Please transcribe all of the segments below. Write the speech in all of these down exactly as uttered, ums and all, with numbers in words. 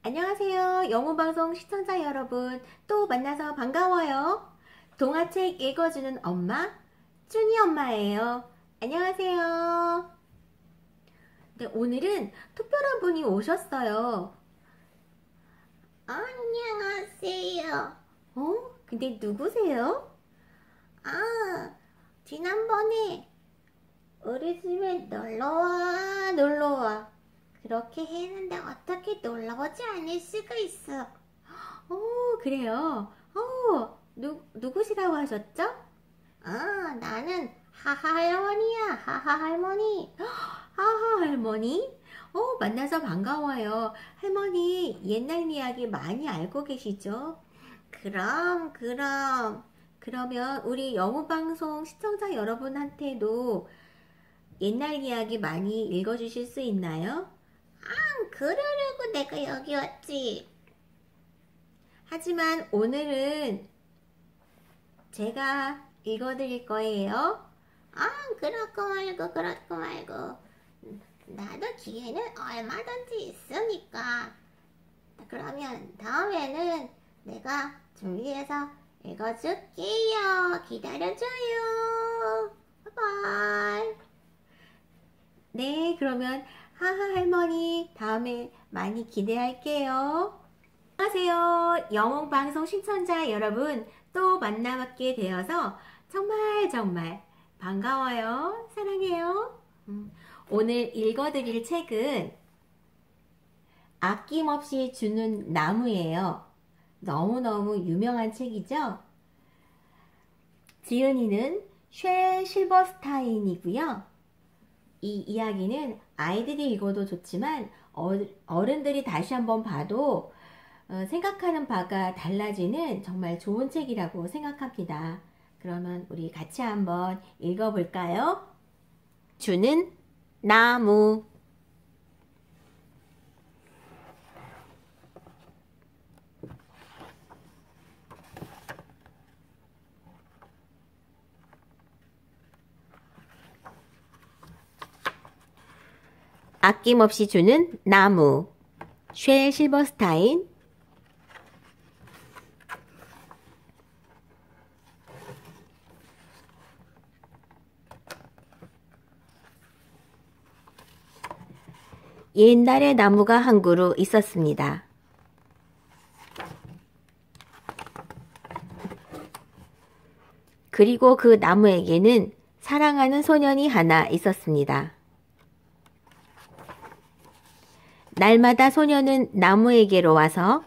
안녕하세요. 영어방송 시청자 여러분. 또 만나서 반가워요. 동화책 읽어주는 엄마, 쭈니 엄마예요. 안녕하세요. 네, 오늘은 특별한 분이 오셨어요. 안녕하세요. 어? 근데 누구세요? 아, 지난번에 우리 집에 놀러와, 놀러와. 그렇게 했는데 어떻게 놀러오지 않을 수가 있어. 어, 그래요. 어, 누, 누구시라고 하셨죠? 아, 나는 하하 할머니야, 하하 할머니. 하하 할머니? 어, 만나서 반가워요. 할머니, 옛날 이야기 많이 알고 계시죠? 그럼, 그럼. 그러면 우리 영어방송 시청자 여러분한테도 옛날 이야기 많이 읽어주실 수 있나요? 응, 그러려고 내가 여기 왔지. 하지만 오늘은 제가 읽어드릴 거예요. 아, 그렇고 말고, 그렇고 말고. 나도 기회는 얼마든지 있으니까. 그러면 다음에는 내가 준비해서 읽어줄게요. 기다려줘요. 바이바이. 네, 그러면 하하 할머니 다음에 많이 기대할게요. 안녕하세요. 영어방송 신청자 여러분, 또 만나뵙게 되어서 정말 정말 반가워요. 사랑해요. 음, 오늘 읽어드릴 책은 아낌없이 주는 나무예요. 너무너무 유명한 책이죠? 지은이는 쉘 실버스타인이고요. 이 이야기는 아이들이 읽어도 좋지만 어른들이 다시 한번 봐도 생각하는 바가 달라지는 정말 좋은 책이라고 생각합니다. 그러면 우리 같이 한번 읽어볼까요? 주는 나무. 아낌없이 주는 나무. 쉘 실버스타인. 옛날에 나무가 한 그루 있었습니다. 그리고 그 나무에게는 사랑하는 소년이 하나 있었습니다. 날마다 소년은 나무에게로 와서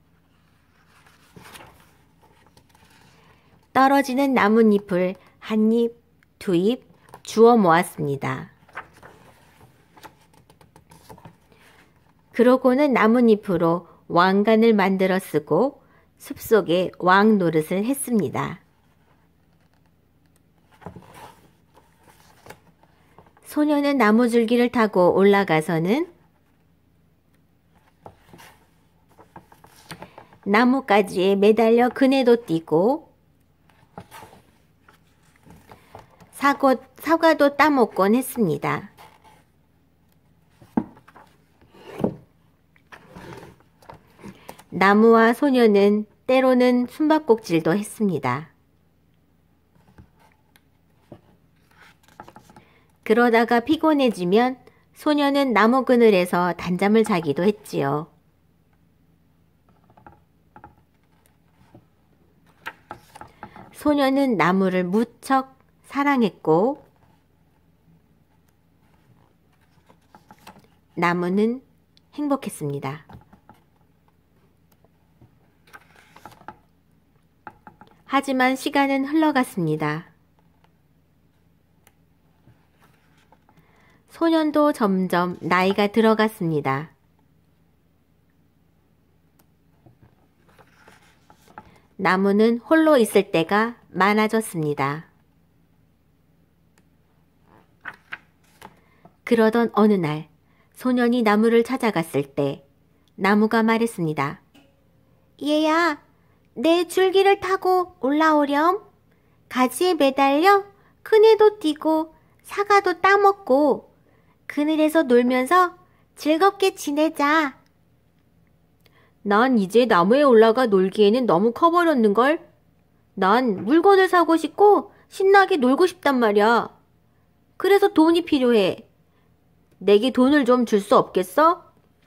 떨어지는 나뭇잎을 한 잎, 두 잎 주워 모았습니다. 그러고는 나뭇잎으로 왕관을 만들어 쓰고 숲속에 왕 노릇을 했습니다. 소년은 나무줄기를 타고 올라가서는 나뭇가지에 매달려 그네도 뛰고 사과, 사과도 따먹곤 했습니다. 나무와 소녀는 때로는 숨바꼭질도 했습니다. 그러다가 피곤해지면 소녀는 나무 그늘에서 단잠을 자기도 했지요. 소녀는 나무를 무척 사랑했고 나무는 행복했습니다. 하지만 시간은 흘러갔습니다. 소년도 점점 나이가 들어갔습니다. 나무는 홀로 있을 때가 많아졌습니다. 그러던 어느 날 소년이 나무를 찾아갔을 때 나무가 말했습니다. 얘야, 내 줄기를 타고 올라오렴. 가지에 매달려 그네도 뛰고 사과도 따먹고 그늘에서 놀면서 즐겁게 지내자. 난 이제 나무에 올라가 놀기에는 너무 커버렸는걸? 난 물건을 사고 싶고 신나게 놀고 싶단 말이야. 그래서 돈이 필요해. 내게 돈을 좀 줄 수 없겠어?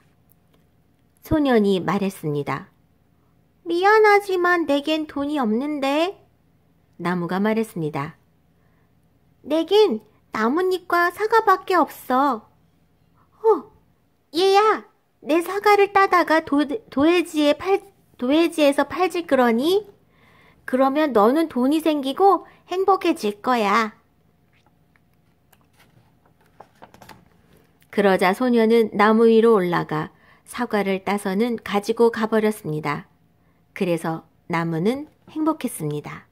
소년이 말했습니다. 미안하지만 내겐 돈이 없는데. 나무가 말했습니다. 내겐 나뭇잎과 사과밖에 없어. 어, 얘야, 내 사과를 따다가 도, 도해지에 팔, 도해지에서 팔질 그러니? 그러면 너는 돈이 생기고 행복해질 거야. 그러자 소녀는 나무 위로 올라가 사과를 따서는 가지고 가버렸습니다. 그래서 나무는 행복했습니다.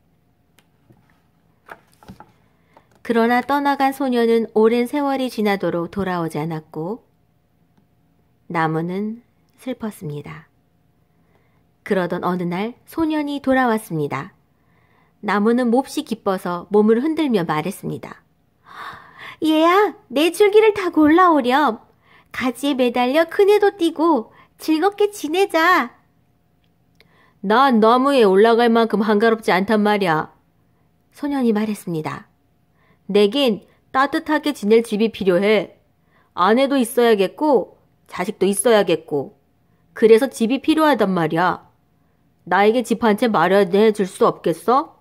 그러나 떠나간 소녀는 오랜 세월이 지나도록 돌아오지 않았고 나무는 슬펐습니다. 그러던 어느 날 소년이 돌아왔습니다. 나무는 몹시 기뻐서 몸을 흔들며 말했습니다. 얘야, 내 줄기를 타고 올라오렴. 가지에 매달려 그네도 뛰고 즐겁게 지내자. 난 나무에 올라갈 만큼 한가롭지 않단 말이야. 소년이 말했습니다. 내겐 따뜻하게 지낼 집이 필요해. 아내도 있어야겠고 자식도 있어야겠고 그래서 집이 필요하단 말이야. 나에게 집 한 채 마련해 줄 수 없겠어?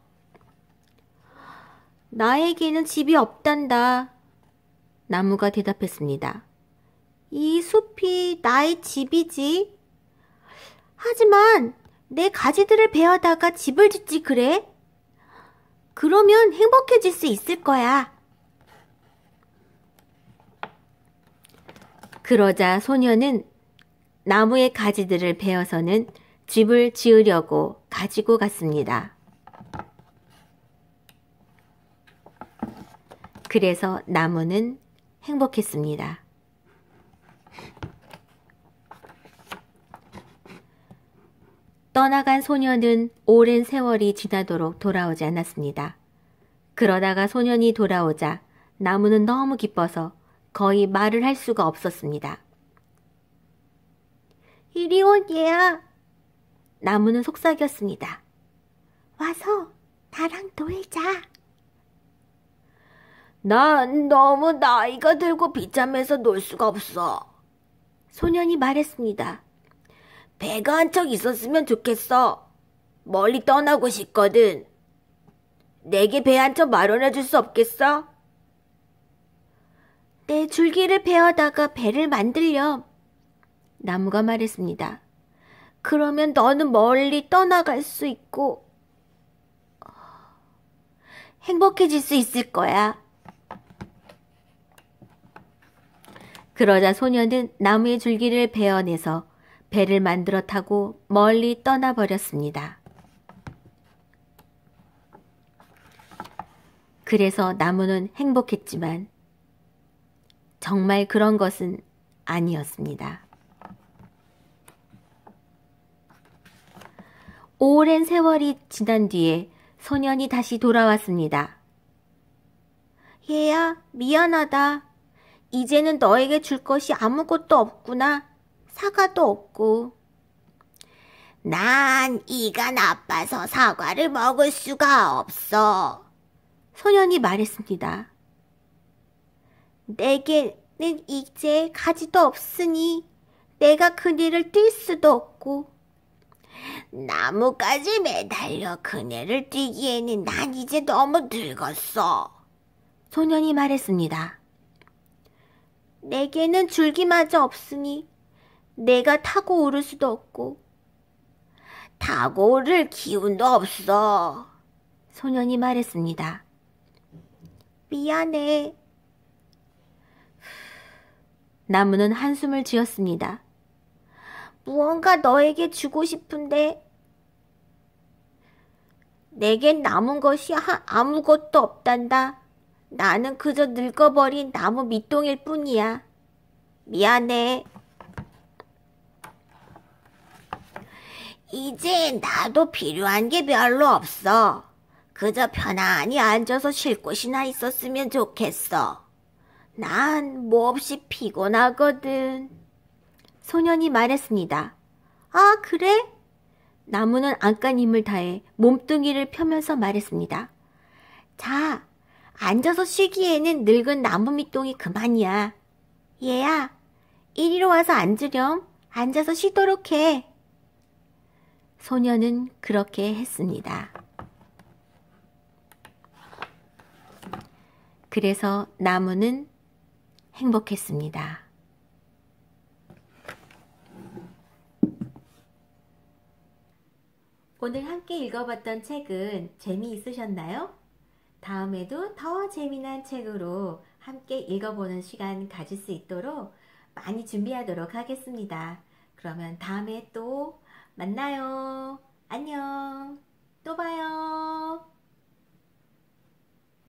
나에게는 집이 없단다. 나무가 대답했습니다. 이 숲이 나의 집이지. 하지만 내 가지들을 베어다가 집을 짓지 그래? 그러면 행복해질 수 있을 거야. 그러자 소녀는 나무의 가지들을 베어서는 집을 지으려고 가지고 갔습니다. 그래서 나무는 행복했습니다. 떠나간 소녀는 오랜 세월이 지나도록 돌아오지 않았습니다. 그러다가 소년이 돌아오자 나무는 너무 기뻐서 거의 말을 할 수가 없었습니다. 이리 온 얘야. 나무는 속삭였습니다. 와서 나랑 놀자. 난 너무 나이가 들고 비참해서 놀 수가 없어. 소년이 말했습니다. 배가 한 척 있었으면 좋겠어. 멀리 떠나고 싶거든. 내게 배 한 척 마련해 줄 수 없겠어? 내 줄기를 베어다가 배를 만들렴. 나무가 말했습니다. 그러면 너는 멀리 떠나갈 수 있고 행복해질 수 있을 거야. 그러자 소녀는 나무의 줄기를 베어내서 배를 만들어 타고 멀리 떠나버렸습니다. 그래서 나무는 행복했지만 정말 그런 것은 아니었습니다. 오랜 세월이 지난 뒤에 소년이 다시 돌아왔습니다. 얘야, 미안하다. 이제는 너에게 줄 것이 아무것도 없구나. 사과도 없고. 난 이가 나빠서 사과를 먹을 수가 없어. 소년이 말했습니다. 내게는 이제 가지도 없으니 내가 그네를 뛸 수도 없고. 나무까지 매달려 그네를 뛰기에는 난 이제 너무 늙었어. 소년이 말했습니다. 내게는 줄기마저 없으니 내가 타고 오를 수도 없고. 타고 오를 기운도 없어. 소년이 말했습니다. 미안해. 나무는 한숨을 지었습니다. 무언가 너에게 주고 싶은데 내겐 남은 것이 아무것도 없단다. 나는 그저 늙어버린 나무 밑동일 뿐이야. 미안해. 이제 나도 필요한 게 별로 없어. 그저 편안히 앉아서 쉴 곳이나 있었으면 좋겠어. 난 몹시 피곤하거든. 소년이 말했습니다. 아, 그래? 나무는 안간 힘을 다해 몸뚱이를 펴면서 말했습니다. 자, 앉아서 쉬기에는 늙은 나무 밑동이 그만이야. 얘야, 이리로 와서 앉으렴. 앉아서 쉬도록 해. 소녀는 그렇게 했습니다. 그래서 나무는 행복했습니다. 오늘 함께 읽어봤던 책은 재미있으셨나요? 다음에도 더 재미난 책으로 함께 읽어보는 시간 가질 수 있도록 많이 준비하도록 하겠습니다. 그러면 다음에 또 만나요. 안녕. 또 봐요.